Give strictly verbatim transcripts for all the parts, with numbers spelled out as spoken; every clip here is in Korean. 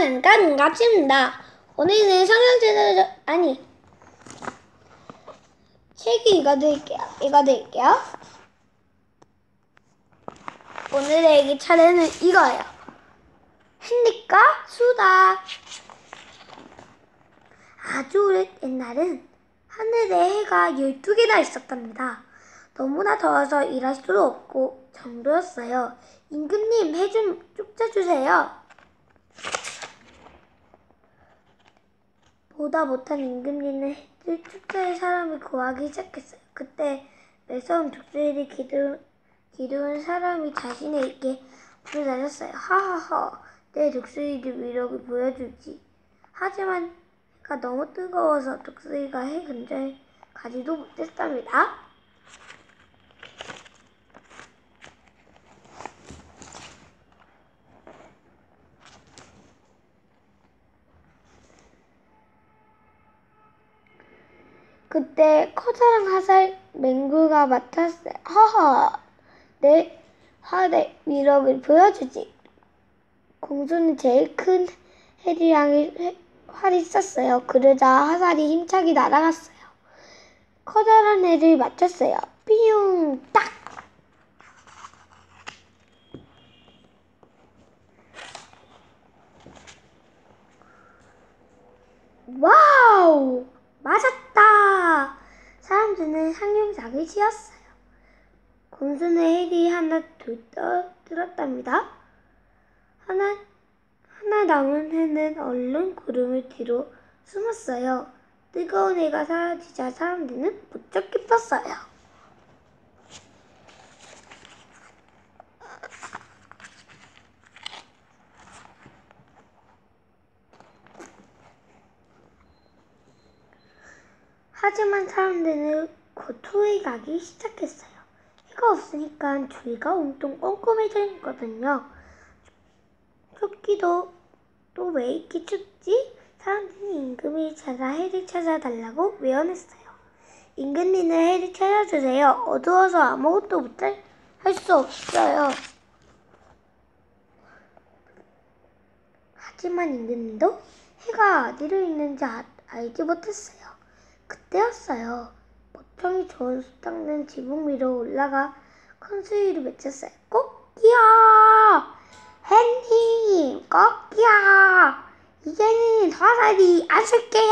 잠깐 같습니다. 오늘은 성경책을 아니 책이 읽어드릴게요. 읽어드릴게요. 오늘의 일기 차례는 이거예요. 햇빛과 수다. 아주 오래 옛날은 하늘에 해가 열두 개나 있었답니다. 너무나 더워서 일할 수도 없고 정도였어요. 임금님, 해 좀 쫓아주세요. 보다 못한 임금님은 해를 쫓아낼 사람을 구하기 시작했어요. 그때 매서운 독수리를 기르, 기르는 사람이 자신에게 부르짖었어요. 하하하, 내 독수리들 위력을 보여주지. 하지만 해가 너무 뜨거워서 독수리가 해 근처에 가지도 못했답니다. 그때 커다란 화살 맹구가 맡았어요. 하하, 내 활의 위력을 보여주지. 공주는 제일 큰 해를 향해 활이 쐈어요. 그러자 화살이 힘차게 날아갔어요. 커다란 해를 맞췄어요. 삐용 딱! 와우! 맞았다! 사람들은 상용작을 지었어요. 공주는 해리 하나 둘 떨어뜨렸답니다. 하나, 하나 남은 해는 얼른 구름을 뒤로 숨었어요. 뜨거운 해가 사라지자 사람들은 무척 기뻤어요. 하지만 사람들은 곧 토해가기 시작했어요. 해가 없으니까 주위가 온통 꼼꼼해졌거든요. 춥기도 또 왜 이렇게 춥지? 사람들이 임금을 찾아 해를 찾아달라고 외원했어요. 임금님은 해를 찾아주세요. 어두워서 아무것도 못할 수 없어요. 하지만 임금님도 해가 어디로 있는지 아, 알지 못했어요. 그때였어요. 모청이 좋은 수 닦는 지붕 위로 올라가 큰 소리로 외쳤어요. 꼭기야! 햇님! 꼭기야! 이제는 화살이 안 쓸게요!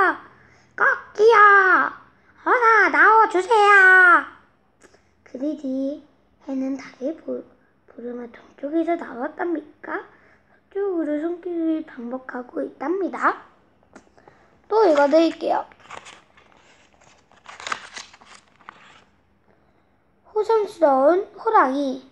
꼭기야! 어서 나와주세요! 그리 뒤 해는 달을 부르며 동쪽에서 나왔답니까? 서쪽으로 손길을 반복하고 있답니다. 또 읽어드릴게요. 호성스러운 호랑이.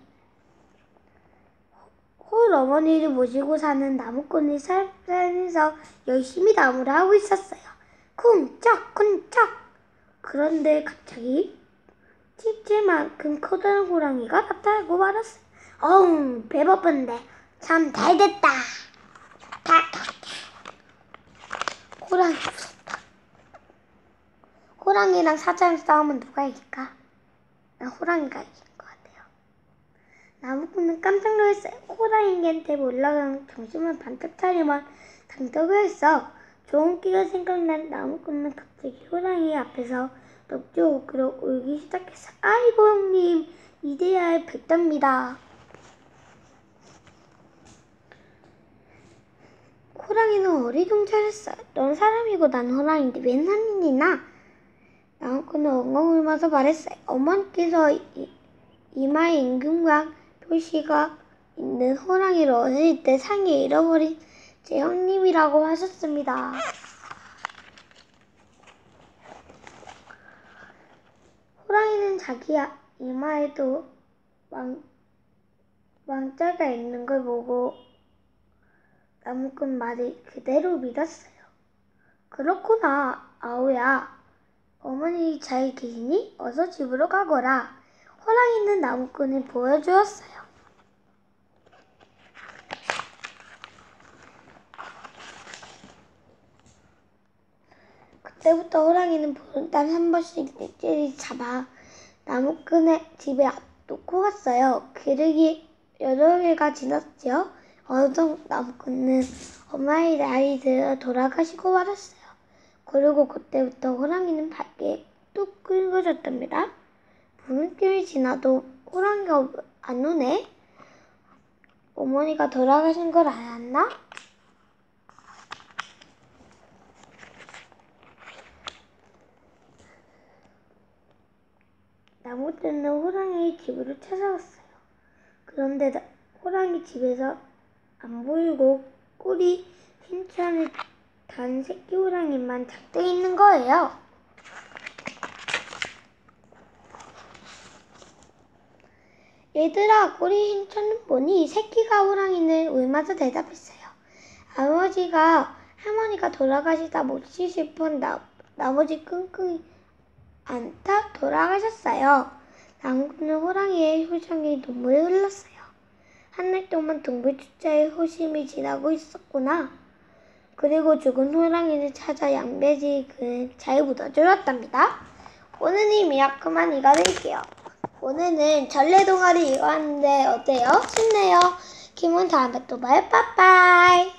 홀 어머니를 모시고 사는 나무꾼이 산에서 열심히 나무를 하고 있었어요. 쿵짝 쿵짝. 그런데 갑자기 찝찝만큼 커다란 호랑이가 나타나고 말았어요. 어흥, 배고픈데 참 잘됐다. 호랑이 무섭다. 호랑이랑 사자랑 싸우면 누가 이길까? 난 호랑이가 이긴 것 같아요. 나무꾼은 깜짝 놀랐어요. 호랑이한테 올라가는 정신을 반짝 차리만 당덕을 했어. 좋은 끼가 생각난 나무꾼은 갑자기 호랑이 앞에서 넋두어그러 울기 시작했어. 아이고 형님, 이제야 뵙답니다. 호랑이는 어리둥절했어요. 넌 사람이고 난 호랑이인데 웬 상관이나? 나무꾼은 엉엉 울면서 말했어요. 어머니께서 이, 이마에 임금과 표시가 있는 호랑이를 어릴 때 상에 잃어버린 제 형님이라고 하셨습니다. 호랑이는 자기 이마에도 왕, 왕자가 있는 걸 보고 나무꾼 말을 그대로 믿었어요. 그렇구나, 아우야. 어머니 잘 계시니? 어서 집으로 가거라. 호랑이는 나무꾼을 보여주었어요. 그때부터 호랑이는 보름달 한 번씩 넷째를 잡아 나무꾼의 집에 놓고 갔어요. 그러기 여러 해가 지났지요. 어느 나무꾼은 엄마의 나이 들어 돌아가시고 말았어요. 그리고 그때부터 호랑이는 밝게 뚝 긁어졌답니다. 무슨쯤이 지나도 호랑이가 안 오네? 어머니가 돌아가신 걸 알았나? 나무꾼은 호랑이의 집으로 찾아갔어요. 그런데 나, 호랑이 집에서 안 보이고 꼬리 힘찬 단 새끼 호랑이만 잔뜩 있는 거예요. 얘들아, 꼬리 힘찬 보니 새끼가 호랑이는 울면서 대답했어요. 아버지가 할머니가 돌아가시다 못지 싶은 나, 나머지 끙끙이 안타 돌아가셨어요. 나무꾼은 호랑이의 표정에 눈물이 흘렀어요. 한 달 동안 동물축제의 호심이 지나고 있었구나. 그리고 죽은 호랑이를 찾아 양배지를 잘 묻어주었답니다. 오늘은 이만 그만 읽어드릴게요. 오늘은 전래동화를 읽었는데 어때요? 쉽네요. 김은 다음에 또 봐요. 빠빠이.